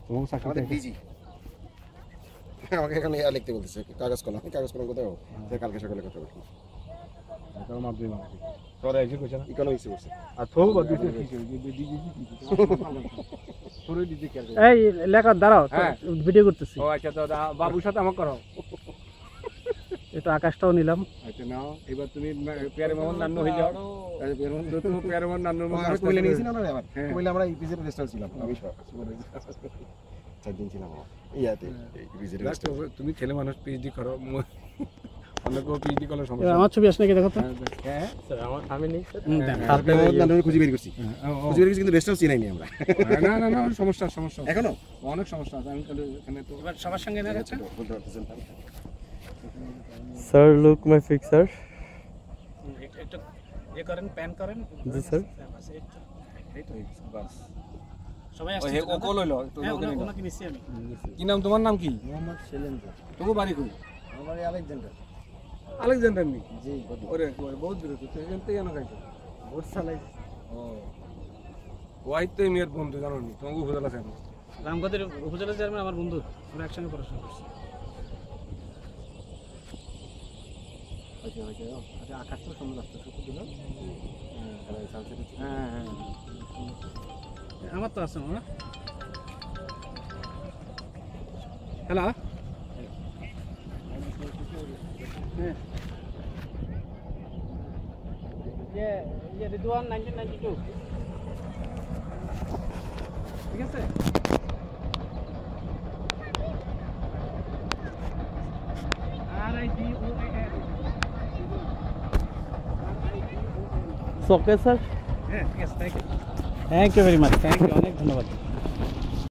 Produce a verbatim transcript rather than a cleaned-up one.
তোমার চাকরি বিজি আমাকে এখানে লিখতে বলতেছে কাগজ কলম কাগজ কলম কোথায় কালকে সকালে কথা বলবো কারণ মাপ দিই আমাকে তোরা এসে কইছ না ইকোনমিক্স বলছে আর তো বাদ দিতে কি দিদি কি পুরো দিদি কে এই লেখা দাঁড়াও ভিডিও করতেছি ও আচ্ছা তো বাবুর সাথে আমাকে করো এটা আকাশটাও নিলাম আচ্ছা নাও এবার তুমি পেয়ারে মোহন নান্নু হয়ে যাও আরে পেয়ারে মোহন তো পেয়ারে মোহন নান্নুর মতো আমি কইলে নিয়েছি না না আবার কইলে আমরা ইপিজের রেস্টুরেন্ট ছিলাম আমি সব চার দিন ছিলাম ইয়াতে ইপিজের রেস্টুরেন্ট তুমি ছেলে মানুষ পিএইচডি করো অনেকও পিএইচডি করার সমস্যা আমার ছবি আসলে কি দেখো তো হ্যাঁ স্যার আমার আমি নেই স্যার তারপরে নান্নু খুঁজে বের করছি খুঁজে বের করছি কিন্তু রেস্টুরেন্ট চিনাইনি আমরা না না না সমস্যা সমস্যা এখনো অনেক সমস্যা আছে আমি তাহলে এখানে তো এবার সবার সঙ্গে না যাচ্ছে বলতে পারতেছেন স্যার লুক মাই পিকচার একটু এ করেন প্যান করেন জি স্যার এই তো বাস সবাই ওই আসছে ও কল হইলো তো হ্যাঁ ওকে নিলাম। ওনাকে নিছি আমি কি নাম তোমার নাম কি মোহাম্মদ সেলিম তোমার বাড়ি কই আমার আলেকজান্ডার আলেকজান্ডার নি জি ওরে ওরে বহুত দূরে তো এখান থেকে জানো খাইছো বহুত চালাই ও ওই তো মেয়ের বন্ধু জানো নি তোমাকে উপজেলা আছে রামগদের উপজেলা চেয়ারম্যান আমার বন্ধু আমরা একসঙ্গে পড়াশোনা করছি আচ্ছা আচ্ছা আচ্ছা আকাশ তো সুন্দর আসছে শুধু দিল হ্যাঁ সানসেট হ্যাঁ হ্যাঁ আমার তো আছে না হ্যালো ये ये रिदवान नाइनटीन नाइंटी टू ঠিক আছে আর I D O N okay sir হ্যাঁ ঠিক আছে thank you thank you very much thank you অনেক ধন্যবাদ